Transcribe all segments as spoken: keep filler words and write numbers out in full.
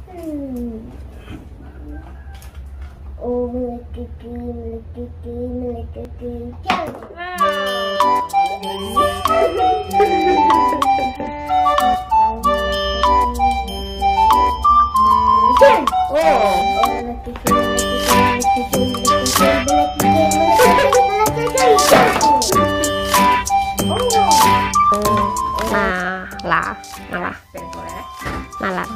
โอ้มันเลยกึกกึมันเลยกึกกึมันเลยกึกกึจังจังโอ้มันเลยกึกกึมันเลยกึกกึมันเลยกึกกึมันเลยกึกกึมันเลยกึกกึมันเลยกึกกึจังมาละมาละเป็นตัวอะไรนะมาละ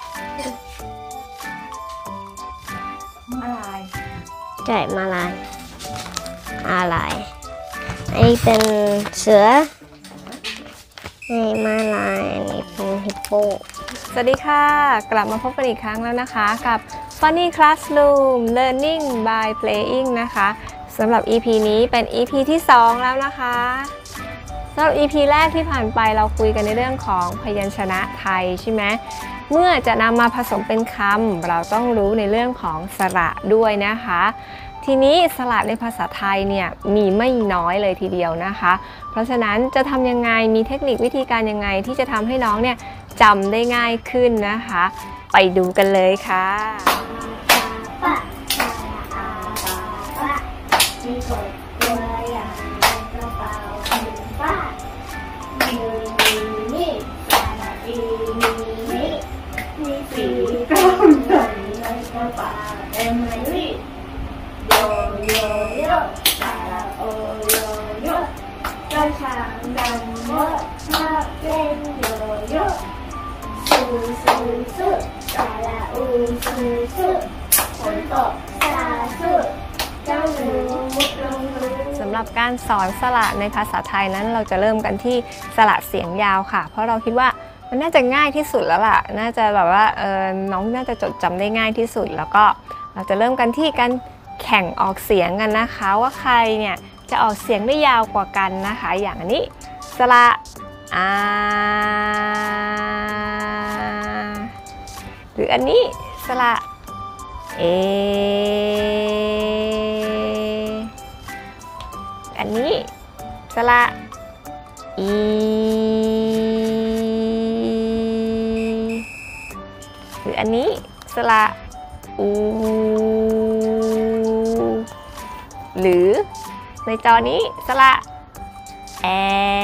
อะไรใช่มาลายอะไรอันนี้เป็นเสืออันนี้มาลายอันนี้เป็นฮิปโปสวัสดีค่ะกลับมาพบกันอีกครั้งแล้วนะคะกับ Funny Classroom Learning by Playing นะคะสำหรับ อี พี นี้เป็น อี พี ที่สองแล้วนะคะสำหรับ อี พี แรกที่ผ่านไปเราคุยกันในเรื่องของพยัญชนะไทยใช่ไหมเมื่อจะนำมาผสมเป็นคำเราต้องรู้ในเรื่องของสระด้วยนะคะทีนี้สระในภาษาไทยเนี่ยมีไม่น้อยเลยทีเดียวนะคะเพราะฉะนั้นจะทำยังไงมีเทคนิควิธีการยังไงที่จะทำให้น้องเนี่ยจำได้ง่ายขึ้นนะคะไปดูกันเลยค่ะสีก้มใส่ในกระเป๋าเอ็มไอรี่โยโยโย่ซาลาโอโยโย่กระชังดำโมชอบเล่นโยโย่ซูซูซูซาลาอูซูซูฝนตกซาซูเจ้าหนูมุดลงรูสำหรับการสอนสระในภาษาไทยนั้นเราจะเริ่มกันที่สระเสียงยาวค่ะเพราะเราคิดว่ามันน่าจะง่ายที่สุดแล้วล่ะน่าจะแบบว่าเออน้องน่าจะจดจำได้ง่ายที่สุดแล้วก็เราจะเริ่มกันที่การแข่งออกเสียงกันนะคะว่าใครเนี่ยจะออกเสียงได้ยาวกว่ากันนะคะอย่างอันนี้สระอาหรืออันนี้สระเออันนี้สระอีหรืออันนี้สระอูหรือในจอนี้สระแอ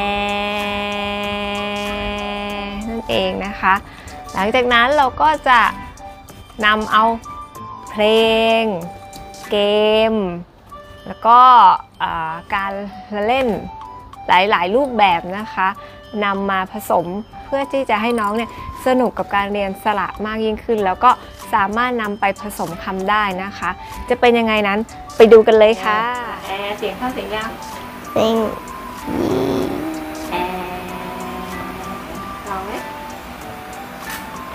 นั่นเองนะคะหลังจากนั้นเราก็จะนำเอาเพลงเกมแล้วก็การเล่นหลายๆรูปแบบนะคะนำมาผสมเพื่อที่จะให้น้องเนี่ยสนุกกับการเรียนสระมากยิ่งขึ้นแล้วก็สามารถนำไปผสมคำได้นะคะจะเป็นยังไงนั้นไปดูกันเลยค่ะแอร์เสียงเข้าเสียงยาวเสียงแอร์ลองไหมแอ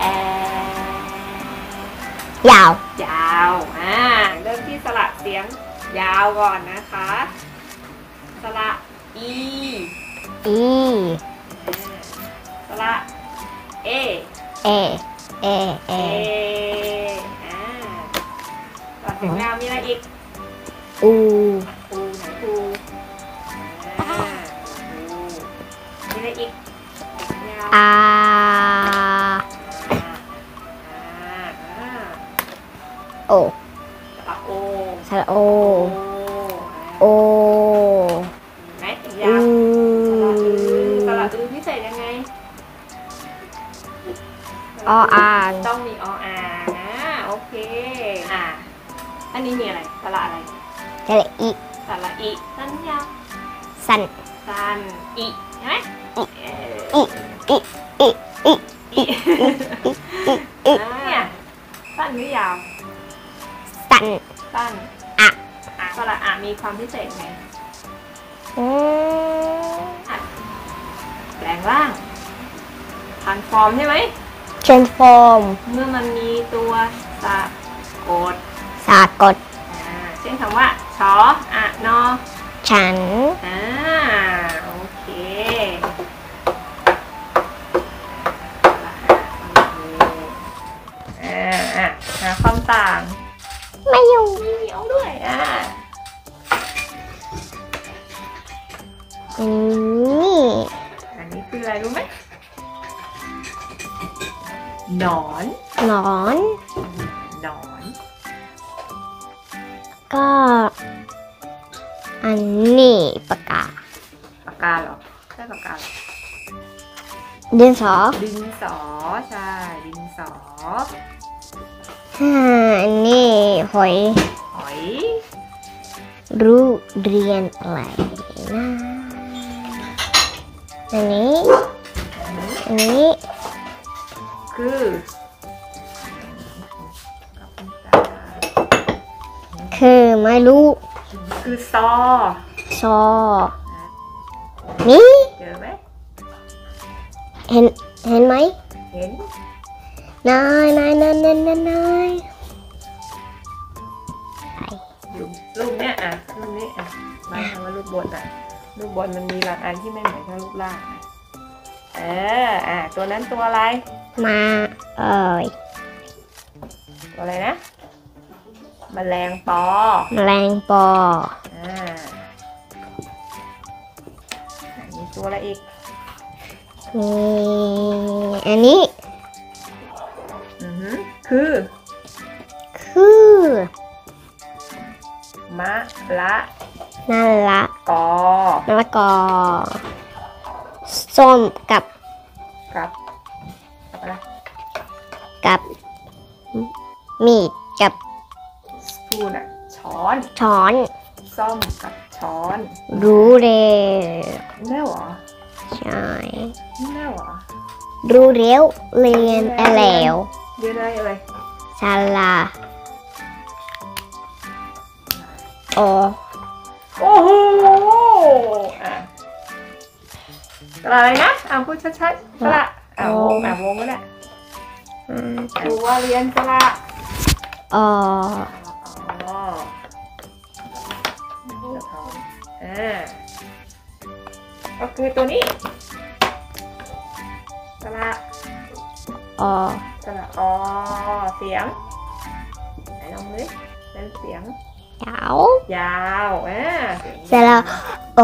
ร์ยาวยาวอ่าเริ่มที่สระเสียงยาวก่อนนะคะสระอีอีสระเอเอเอเออ่าต่อเสียงยาวมีอะไรอีกอูอูไหนอูอ่าอูมีอะไรอีกอาโอสระโอสระโอโอไหนเสียงยาวสระอือพิเศษยังไงออ่างต้องมีออ่างนะโอเคอ่าอันนี้มีอะไรสระอะไรสระอีสระอีสั้นยาวสั้นสั้นอีใช่ไหมอีอีอีอีอีอีเนี่ยสั้นหรือยาวสั้นสั้นอะอะสระอะมีความพิเศษไงอืมแปลงร่างทรานส์ฟอร์มใช่ไหม transform เมื่อมันมีตัวสะกดสะกดเช่นคำว่าชออะนอฉันอ่าโอเคอ่าอ่ะหาความต่างไม่อยู่ไม่มีเอาด้วยอ่าอืมอันนี้คืออะไรรู้ไหมหนอนหนอนหนอนก็อันนี้ปากกาปากกาเหรอใช่ปากกาเหรอดินสอดินสอใช่ดินสออ่าอันนี้หอยหอยรู้เรียนอะไรนะอันนี้อันนี้คือคือไม่รู้คือซอซอนี่เจอไหมเห็นเห็นไหมเห็นนายนายนายนายนายนายอยู่รูปเนี้ยอ่ะรูปนี้อ่ะหมายถึงว่ารูปบนอ่ะรูปบนมันมีบางอันที่ไม่เหมือนกับรูปล่างอ่ะเอออ่ะตัวนั้นตัวอะไรมาเอ่ยตัวอะไรนะแมลงปอแมลงปออ่ามีตัวอะไรอีกมีอันนี้อือหือคือคือมะละนั่นละกอมะละกอส้มกับกับกับอะไรกับมีดกับสปูนอ่ะช้อนช้อนส้อมกับช้อนรู้เร็วแม่หรอใช่แม่หรอรู้เร็วเรียนอะไรแล้วเรียนอะไรอะไรซาลาโอโอ้โหอ่ะกระอะไรนะอ่ะพูดชัดๆกระอ่ะวงอ่ะวงก็ได้อืมดูว่าเรียนกระอออ๋อเดี๋ยวท้องอ่าก็คือตัวนี้กระออกระออเสียงไหนลองดิเป็นเสียงยาวยาวอ่าเสร็จแล้วโอ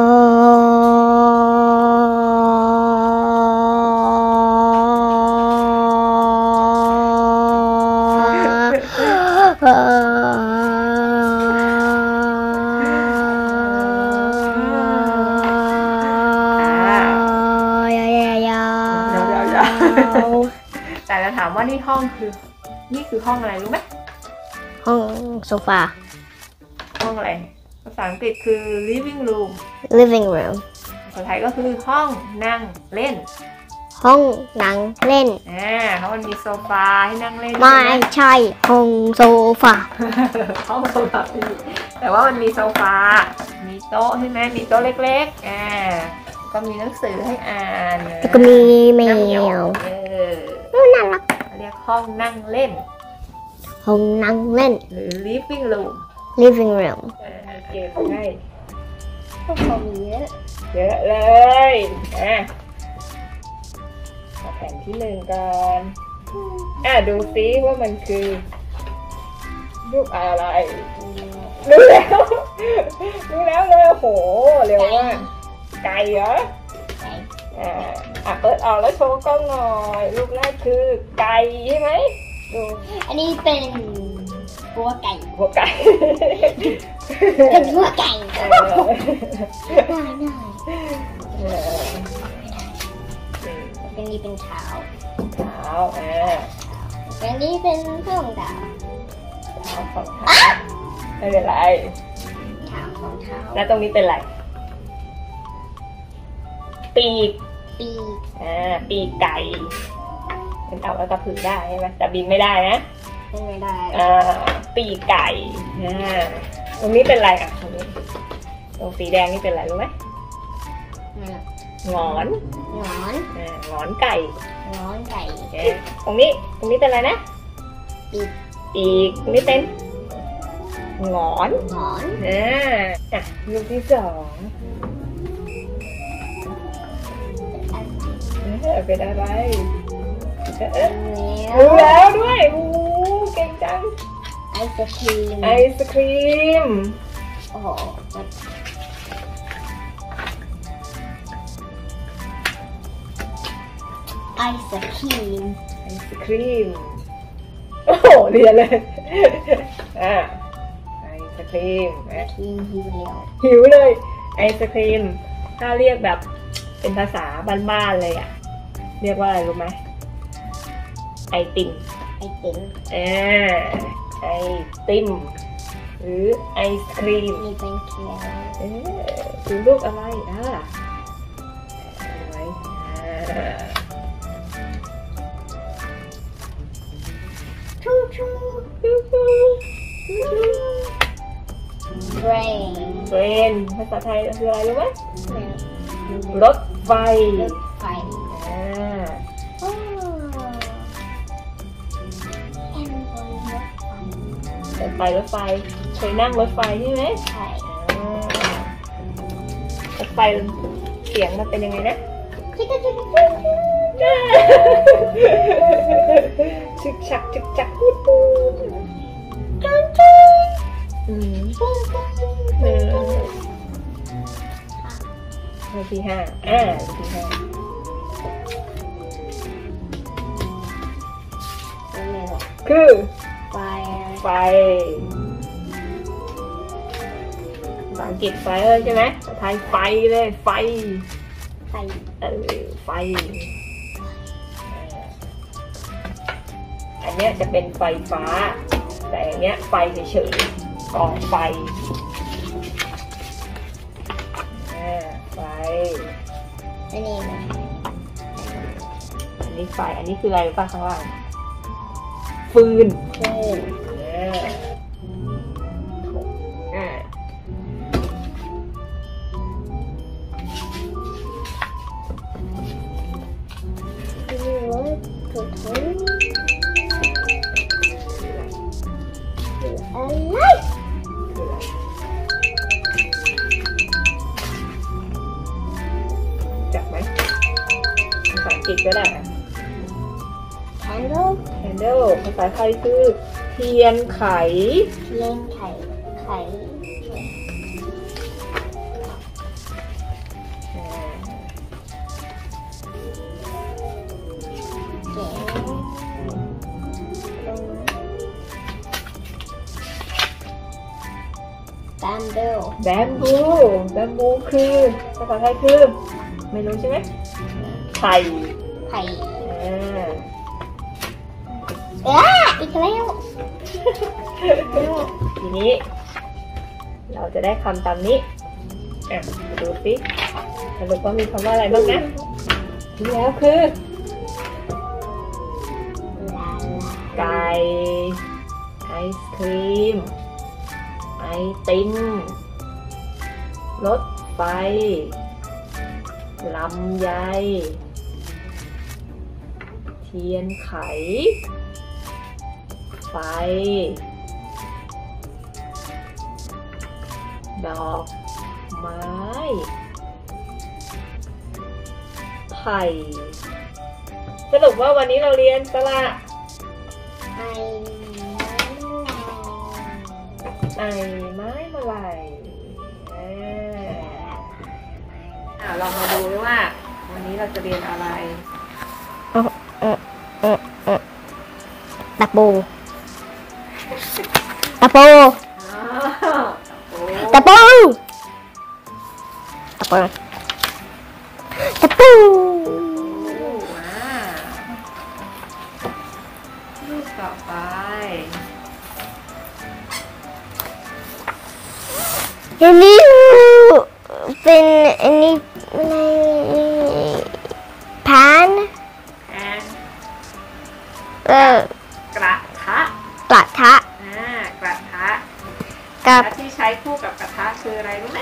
แต่จะถามว่านี่ห้องคือนี่คือห้องอะไรรู้ไหมห้องโซฟาห้องอะไรภาษาอังกฤษคือ living room living room ภาษาไทยก็คือห้องนั่งเล่นห้องนั่งเล่นอ่าเพราะมันมีโซฟาให้นั่งเล่นไม่ใช่ห้องโซฟาห้องโซฟาแต่ว่ามันมีโซฟา มีโต๊ะใช่ไหมมีโต๊ะเล็กๆอ่าก็มีหนังสือให้อ่านนะแล้วก็มีแมนั่งเหนียววเออน่ารักเรียกห้องนั่งเล่นห้องนั่งเล่นหรือ living room living room อ่าเก็บให้ก็พอมีเยอะเยอะเลยอ่ะเอาแผ่นที่หนึ่งก่อนอ่ะดูซิว่ามันคือรูปอะไรรู้แล้วรู้แล้วเลยโหเร็วมากไก่เหรออ่าอ่ะเปิดออกแล้วโชว์กล้องหน่อยรูปแรกคือไก่ใช่ไหมดูอันนี้เป็นหัวไก่หัวไก่เป็นหัวไก่เออได้ได้เออเป็นนี้เป็นเท้าเท้าอ่าเป็นนี้เป็นข้องเท้าเท้าของเท้าไม่เป็นไรเท้าของเท้าแล้วตรงนี้เป็นอะไรปีกปีกอ่าปีกไก่เป็นเต่าแล้วกระพือได้ใช่ไหมแต่บินไม่ได้นะเป็นไม่ได้อ่าปีกไก่อ่าตรงนี้เป็นอะไรอ่ะตรงนี้ตรงสีแดงนี่เป็นอะไรรู้ไหมหงอนหงอนอ่าหงอนไก่หงอนไก่โอเคตรงนี้ตรงนี้เป็นอะไรนะปีกปีกตรงนี้เป็นหงอนหงอนอ่าอ่ะลูกที่สองเออเป็นอะไรเออแล้วรู้แล้วด้วยอู้เก่งจังไอศครีมไอศครีมโอ้โหไอศครีมไอศครีมโอ้โหเรียนเลยอ่ะไอศครีมอ่ะกินหิวแล้วหิวเลยไอศครีมถ้าเรียกแบบเป็นภาษาบ้านๆเลยอ่ะเรียกว่าอะไรรู้ไหมไอติมไอติมอ่าไอติมหรือไอศครีมนี่เป็นเค้กเอ๊ะคือรูปอะไรอ่ะเอาไว้อ่าชูชูเบรนเทรนภาษาไทยคืออะไรรู้ไหมรถไฟรถไฟอ่าโอ้แอมบนรถไฟรถไฟรถไฟเคยนั่งรถไฟใช่ไหมใช่อ่ารถไฟเสียงมันเป็นยังไงนะจิ๊กจิ๊กจิ๊กจิ๊กชึกชักชึกชักพูดพูดจุ๊บจุ๊บอืมปุ้งปุ้งเออเลขที่ห้าอ่าเลขที่ห้านี่แหละคือไฟไฟภาษาอังกฤษไฟเลยใช่ไหมภาษาไทยไฟเลยไฟไฟเออไฟอันเนี้ยจะเป็นไฟฟ้าแต่อันเนี้ยไฟเฉยๆกองไฟอ่าไฟอันนี้นะอันนี้ไฟอันนี้คืออะไรรู้ป่ะข้างล่างฟืนคืออ่าอ่าคือรถกระทงคืออะไรคืออะไรจับไหมภาษาอังกฤษก็ได้แคนโดล candle ภาษาไทยคือเทียนไขเทียนไข่ไข่อ่าแก้วตรงแบมเบิลแบมบูแบมบูคือภาษาไทยคือไม่รู้ใช่ไหมไข่ไข่อ่าเอ๊ะอีกแล้วทีนี้ เราจะได้คำตามนี้อ่ะมาดูสิสรุปว่ามีคำว่าอะไรบ้างนะที่แล้วคือลาลาไก่ไอศครีมไอติมรถไฟลำไยเทียนไขไฟดอกไม้ไผ่สรุปว่าวันนี้เราเรียนสระไอไอไม้มาลายอ่าเรามาดูด้วยว่า วันนี้เราจะเรียนอะไรตะปูตะปูอ้าวโอ้ตะปูตะปูตะปูมารูปต่อไปอันนี้เป็นอันนี้อะไรพานแอนเออกระทะกระทะอ่ากระทะกับและที่ใช้คู่กับกระทะคืออะไรรู้ไหม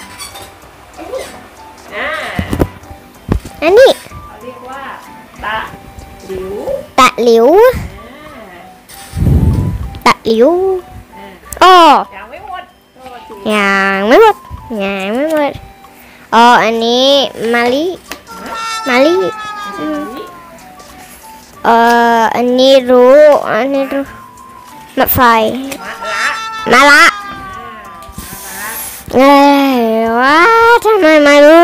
อ่าอันนี้เขาเรียกว่าตะหลิวตะหลิวอ่าตะหลิวอ่าอ้อยังไม่หมดโทษทียังไม่หมดยังไม่หมดอ๋ออันนี้มาลิมาลิอืมเอ่ออันนี้รู้อันนี้รู้มะไฟมะละมาละอ่ามะละเอ้ยว่าทำไมไม่รู้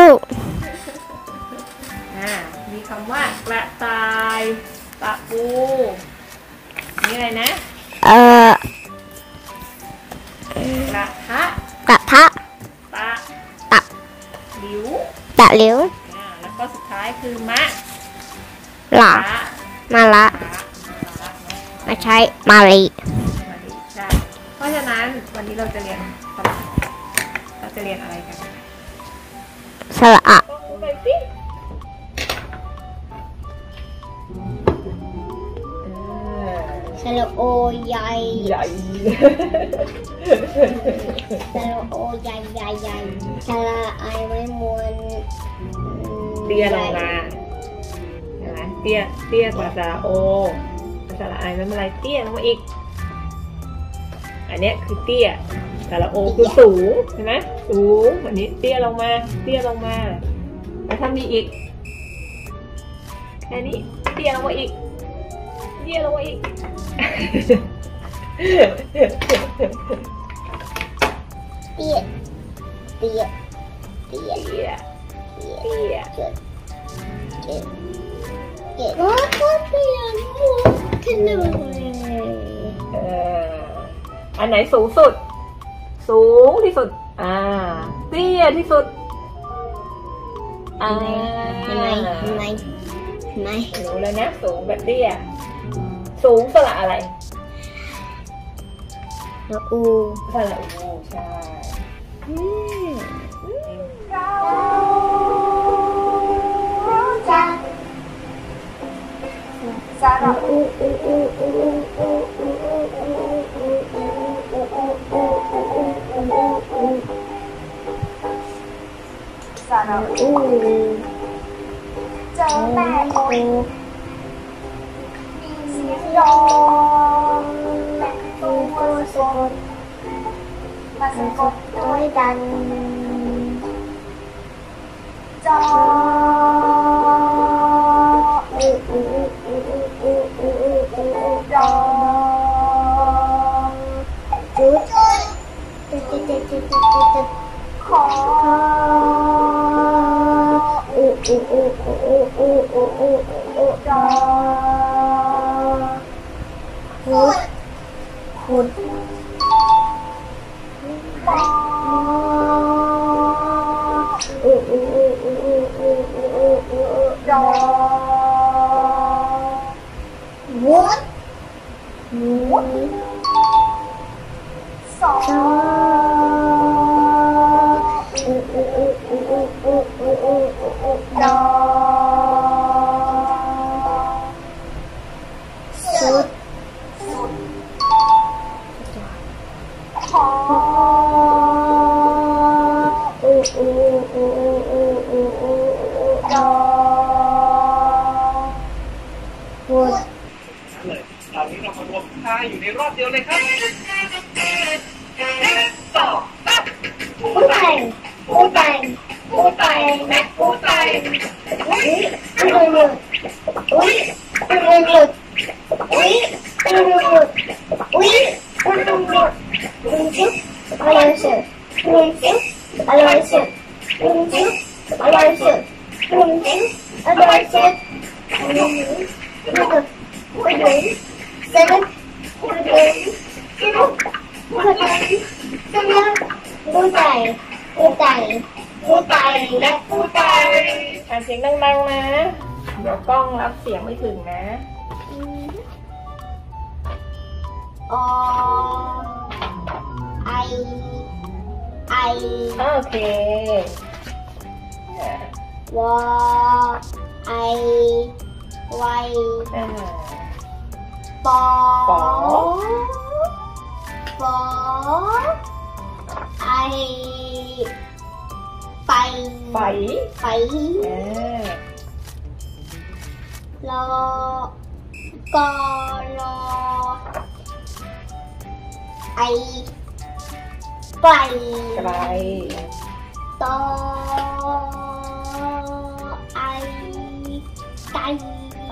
อ่ามีคำว่ากระต่ายตะปูนี่อะไรนะเอ่อกระทะกระทะตะตะหลิวตะหลิวอ่าแล้วก็สุดท้ายคือมะหลาระมาละระระเนาะมาใช้มาลีมาดีใช่เพราะฉะนั้นวันนี้เราจะเรียนสระเราจะเรียนอะไรกันสระอะต้องดูหน่อยสิสระโอใหญ่ใหญ่สระโอใหญ่ใหญ่ใหญ่สระไอไว้มวนเตี้ยลงมาเห็นไหมเตี้ยเตี้ยกว่าสระโอสระไอไม่เป็นไรเตี้ยลงมาอีก อันเนี้ยคือเตี้ยสระโอคือสูงเห็นไหมสูงอันนี้เตี้ยลงมาเตี้ยลงมาแล้วถ้ามีอีกแค่นี้เตี้ยลงมาอีกเตี้ยลงมาอีกเตี้ยเตี้ยเตี้ยเตี้ยเตี้ยเตี้ยเตี้ยเตี้ยเตี้ยโอ้ก็เตี้ยหมดขึ้นเลยเอ่ออันไหนสูงสุด สูงที่สุดอ่าเตี้ยที่สุดอ่าทำไมทำไมทำไมรู้แล้วนะสูงแบบเตี้ยสูงสระอะไรแล้วอูสระอูใช่อืมสระอูอูอูอูอูอูอูอูอูสระอูอูเจอแม่โอยมีเสียงร้องแม่ตัวสดมาสะกดด้วยดันจออูอูอูอูอูอูอูรอจุดจุดจุดจุดจุดจุดขออูอูอูอูอูอูอูอูรอขุดขุดปออูอูอูอูอูอูอูอูรอวุดวุดสออูอูอูอูอูอูอูอูอูรอสุดขออูอูอูอูอูอูอูรอวุดเลยตอนนี้เรามารวมท่าอยู่ในรอบเดียวเลยครับสองสามปูไตปูไตปูไตแม็กปูไตอุ้ยอันนี้หลุดอุ้ยอันนี้หลุดอุ้ยอันนี้หลุดอุ้ยอันนี้หลุดลุงจิ๊บอะไรสิลุงจิ๊บอะไรสิลุงจิ๊บอะไรสิลุงจิ๊บอะไรสิลุงจิ๊บอะไรสิลุงจิ๊บเซเว่นลุงจิ๊บลุงจิ๊บเซเว่นปูไตปูไตปูไตและปูไตอ่านเสียงดังๆนะเดี๋ยวกล้องรับเสียงไม่ถึงนะอไอไอโอเควไอไวอ่าปอปอปอไอไปไฟไปอ่ารอกอรอไอไกลไกลตอไอไกลไป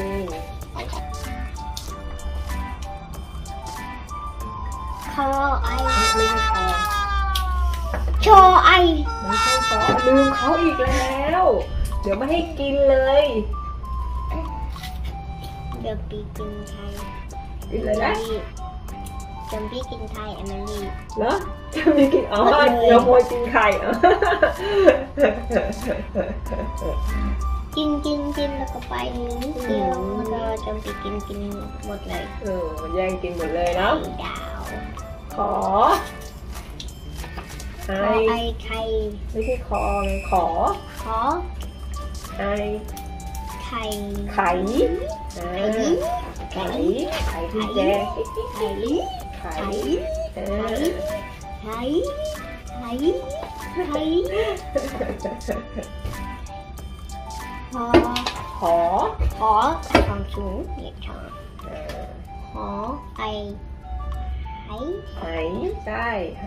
คอไอไม่ใช่คอชอไอไม่ใช่คอลืมเขาอีกแล้ว เดี๋ยวไม่ให้กินเลยเดี๋ยวปีกินไทยกินเลยนะจำพี่กินไข่แอมิลี่เหรอจะมีกินอ๋อขโมยกินไข่เหรอกินกินกินแล้วก็ไปนิดเดียวแล้วก็จำพี่กินกินหมดเลยเออแย่งกินหมดเลยเนาะดาวขอไอขอไอไข่ไม่ใช่คอไงขอขอไอไข่ไข่เออไข่ไข่ที่แจไข่ไข่เออไข่ไข่ไข่ขอขอขอทองสูงเหยียดชอเออขอไอไข่ไหใช่ไห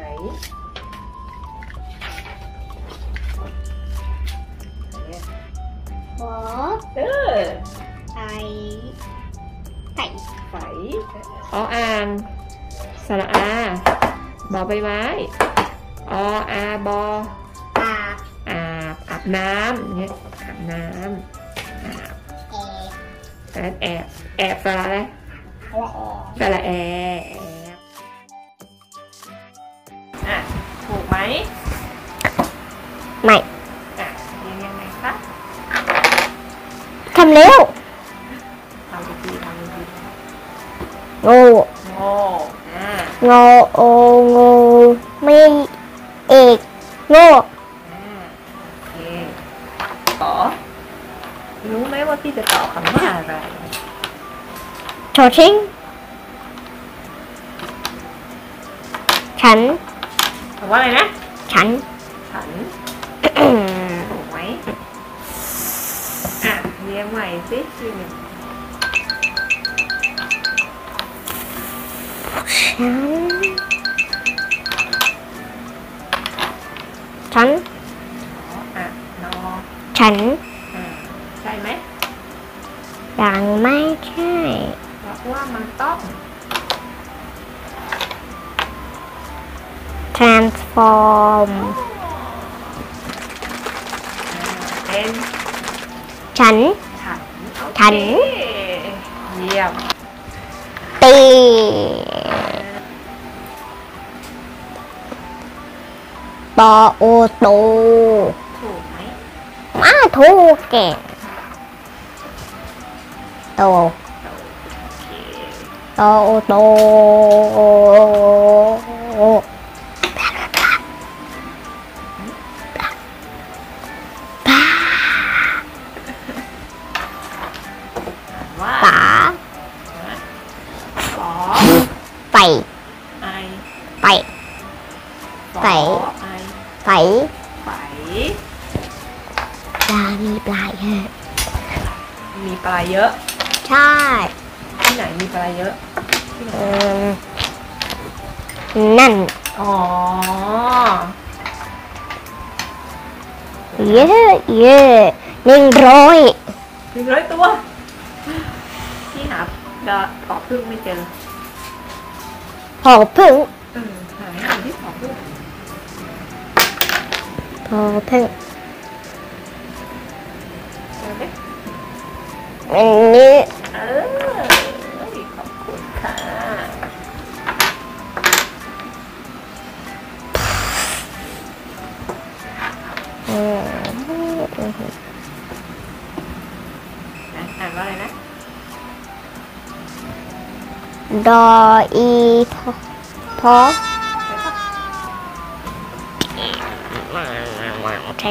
เนี่ยขอเออไอไก่ไฝออ่างสระอาบอใบไม้ออาบออาบอาบอาบน้ำเนี่ยอาบน้ำอาบแอบแอบแอบสระอะไรและแอบสระแอแอบอ่ะถูกไหมไม่อ่ะเรียนยังไงคะทำเร็วทำอีกทีทำอีกทีงูโง่อ่างอโองูไม่เอกโง่อ่าโอเคขอรู้ไหมว่าพี่จะตอบคำว่าอะไรชอชิงฉันคำว่าอะไรนะฉันฉัน ถูกไหมอ่ะเรียงใหม่สิชื่อหนึ่งฉัน ฉันอ่ะนอฉันอ่าใช่ไหมยังไม่ใช่เพราะว่ามันต้อง transform เป็นฉันฉันโอเคฉันเยี่ยมตีปอโอโตถูกไหมมาถูกแก่โตโอเคโตโอโตว่าป๋าขอไปไอไปขอไปไอไปไฝปลามีปลาเยอะมีปลาเยอะใช่ที่ไหนมีปลาเยอะที่ไหนอืมนั่นอ๋อเยอะเยอะหนึ่งร้อยหนึ่งร้อยตัวที่หาดาขอพึ่งไม่เจอพอพึ่งเออหาไม่เจอที่ขอพึ่งพอพึ่งเจอไหมอันนี้เออขอบคุณค่ะอืมอ่ะอ่านว่าอะไรนะดออีพอพอใช่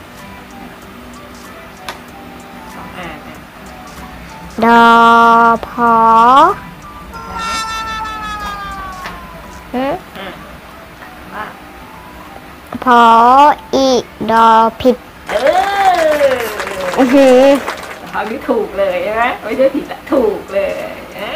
สองอ่านอ่ะดอพอได้ไหมหืมอ่ะว่าพออีดอผิดเอออือหือเขาที่ถูกเลยใช่ไหมไม่ใช่ผิดอะถูกเลยอ่า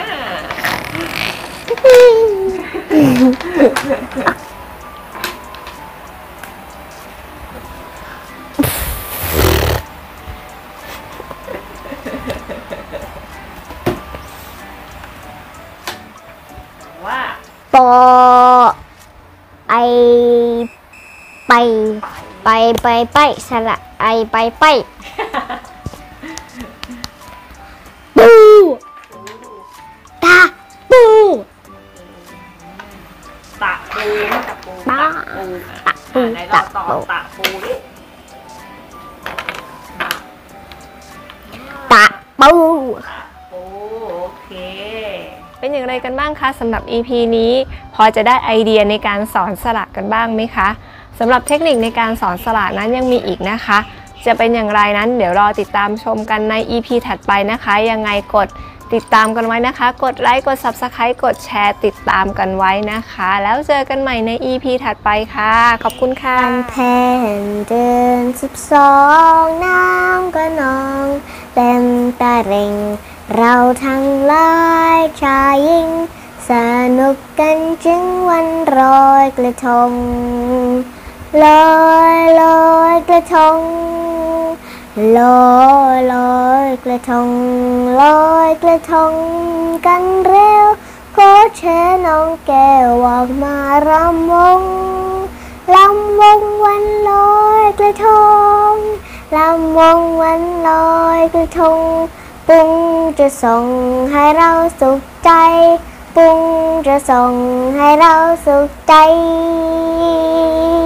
ว่าปอไอไปไปไปไปสระไอไปไปปูตาปูปูยังไม่ตักปูบ้าตักปูตักปูไหนเราต่อตักปูตักปูดิตะปูปูโอเคเป็นอย่างไรกันบ้างคะสำหรับ อี พี นี้พอจะได้ไอเดียในการสอนสระกันบ้างไหมคะสำหรับเทคนิคในการสอนสระนั้นยังมีอีกนะคะ จะเป็นอย่างไรนั้นเดี๋ยวรอติดตามชมกันใน อี พี ถัดไปนะคะ ยังไงกดติดตามกันไว้นะคะ กดไลค์กด ซับสไครบ์ กดแชร์ติดตามกันไว้นะคะ แล้วเจอกันใหม่ใน อี พี ถัดไปค่ะขอบคุณค่ะกำแพงเดินสิบสองน้ำก็นองเต็มตาเร่งเราทั้งหลายชายหญิงสนุกกันจึงวันลอยกระทงลอยลอยกระทงลอยลอยกระทงลอยกระทงกันเร็วขอเชิญน้องแก้วออกมารำวงลำวงวันลอยกระทงลำวงวันลอยกระทงปุ้งจะส่งให้เราสุขใจปุ้งจะส่งให้เราสุขใจ